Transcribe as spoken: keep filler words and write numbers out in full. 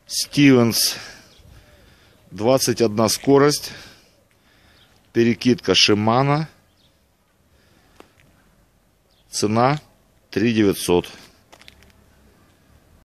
Стивенс. двадцать одна скорость. Перекидка Шимано. Цена три девятьсот.